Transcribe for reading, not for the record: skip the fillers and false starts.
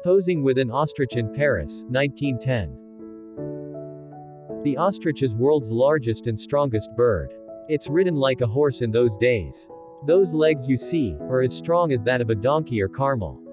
Posing with an ostrich in Paris, 1910. The ostrich is world's largest and strongest bird. It's ridden like a horse in those days. Those legs you see are as strong as that of a donkey or camel.